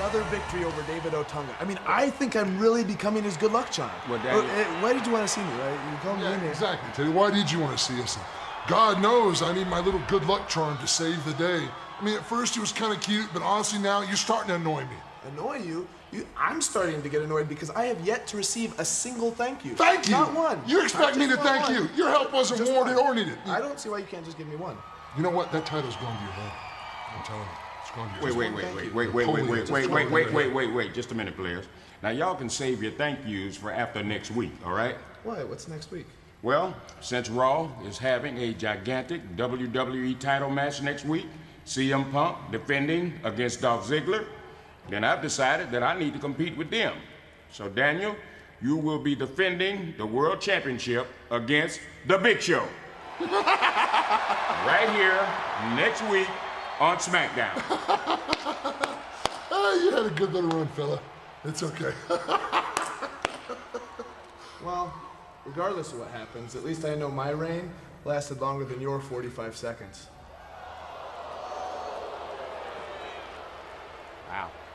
another victory over David Otunga. I mean, I think I'm really becoming his good luck charm. Well, Daniel, why did you want to see me, right? You told me in here. Exactly, Teddy. Why did you want to see us? God knows I need my little good luck charm to save the day. I mean, at first he was kind of cute, but honestly now you're starting to annoy me. Annoy you? I'm starting to get annoyed because I have yet to receive a single thank you. Thank you? Not one. You expect me to thank you? Your help wasn't Just warranted one. or needed. I don't see why you can't just give me one. You know what? That title's going to your head. I'm telling you. It's going to your head. Wait, just a minute, players. Now, y'all can save your thank yous for after next week, all right? Why? What's next week? Well, since Raw is having a gigantic WWE title match next week, CM Punk defending against Dolph Ziggler, then I've decided that I need to compete with them. So, Daniel, you will be defending the World Championship against The Big Show. Right here, next week on SmackDown. You had a good little run, fella. It's okay. Well, regardless of what happens, at least I know my reign lasted longer than your 45 seconds. Wow.